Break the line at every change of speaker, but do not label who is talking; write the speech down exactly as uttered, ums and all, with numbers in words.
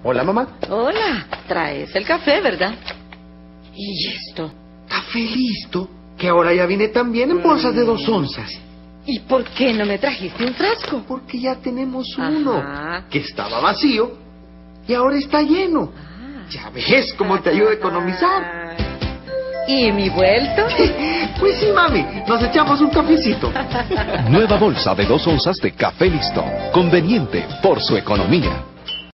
Hola, mamá.
Hola, traes el café, ¿verdad? ¿Y esto?
Café listo, que ahora ya viene también en bolsas de dos onzas.
¿Y por qué no me trajiste un frasco?
Porque ya tenemos
Ajá.
uno, que estaba vacío y ahora está lleno.
Ah.
Ya ves cómo te ayuda a economizar.
¿Y mi vuelto?
Pues sí, mami, nos echamos un cafecito.
Nueva bolsa de dos onzas de café listo. Conveniente por su economía.